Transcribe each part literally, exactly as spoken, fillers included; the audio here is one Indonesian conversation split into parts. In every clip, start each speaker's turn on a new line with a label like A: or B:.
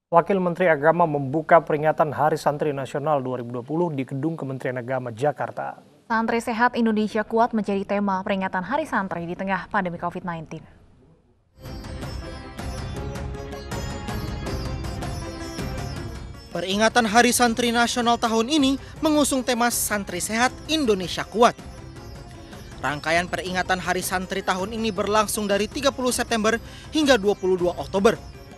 A: Wakil Menteri Agama membuka peringatan Hari Santri Nasional dua ribu dua puluh di Gedung Kementerian Agama, Jakarta.
B: Santri Sehat Indonesia Kuat menjadi tema peringatan Hari Santri di tengah pandemi covid sembilan belas.
C: Peringatan Hari Santri Nasional tahun ini mengusung tema Santri Sehat Indonesia Kuat. Rangkaian peringatan Hari Santri tahun ini berlangsung dari tiga puluh September hingga dua puluh dua Oktober.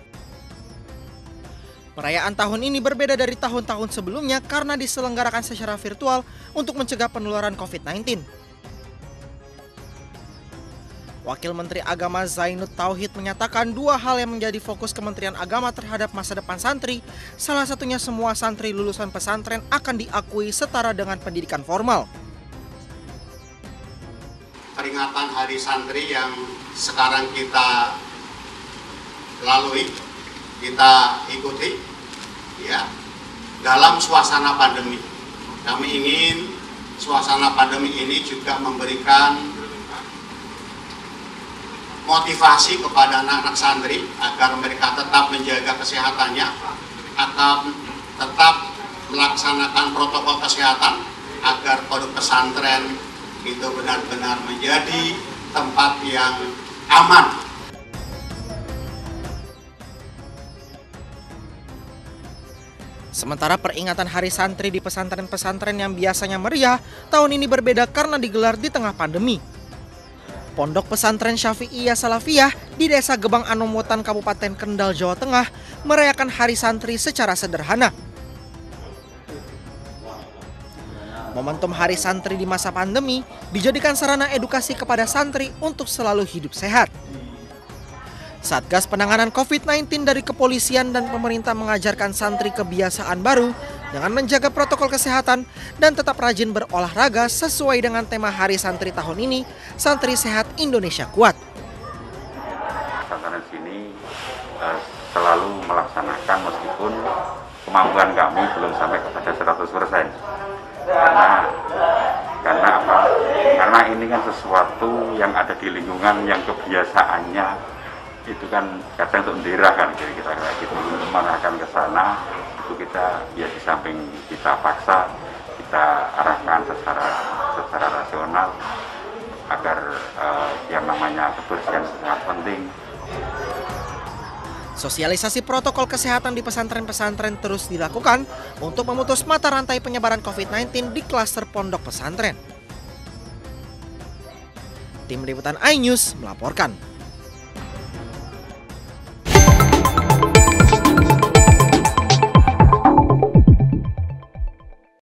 C: Perayaan tahun ini berbeda dari tahun-tahun sebelumnya karena diselenggarakan secara virtual untuk mencegah penularan covid sembilan belas. Wakil Menteri Agama Zainud Tauhid menyatakan dua hal yang menjadi fokus Kementerian Agama terhadap masa depan santri. Salah satunya semua santri lulusan pesantren akan diakui setara dengan pendidikan formal.
D: Peringatan Hari Santri yang sekarang kita lalui, kita ikuti, ya, dalam suasana pandemi. Kami ingin suasana pandemi ini juga memberikan motivasi kepada anak-anak santri agar mereka tetap menjaga kesehatannya, akan tetap melaksanakan protokol kesehatan agar pondok pesantren itu benar-benar menjadi tempat yang aman.
C: Sementara peringatan Hari Santri di pesantren-pesantren yang biasanya meriah, tahun ini berbeda karena digelar di tengah pandemi. Pondok Pesantren Syafi'iyah Salafiyah di Desa Gebang Anomutan, Kabupaten Kendal, Jawa Tengah merayakan Hari Santri secara sederhana. Momentum Hari Santri di masa pandemi dijadikan sarana edukasi kepada santri untuk selalu hidup sehat. Satgas Penanganan covid sembilan belas dari kepolisian dan pemerintah mengajarkan santri kebiasaan baru dengan menjaga protokol kesehatan dan tetap rajin berolahraga sesuai dengan tema Hari Santri tahun ini, Santri Sehat Indonesia Kuat.
E: Pesantren sini eh, selalu melaksanakan meskipun kemampuan kami belum sampai kepada seratus persen. Karena karena apa? Karena ini kan sesuatu yang ada di lingkungan yang kebiasaannya itu kan kadang untuk daerah kan, jadi kita kayak gitu untuk mengarahkan ke sana itu kita ya di samping kita paksa, kita arahkan secara secara rasional agar uh, yang namanya kebersihan sangat penting.
C: Sosialisasi protokol kesehatan di pesantren-pesantren terus dilakukan untuk memutus mata rantai penyebaran covid sembilan belas di klaster pondok pesantren. Tim Liputan iNews melaporkan.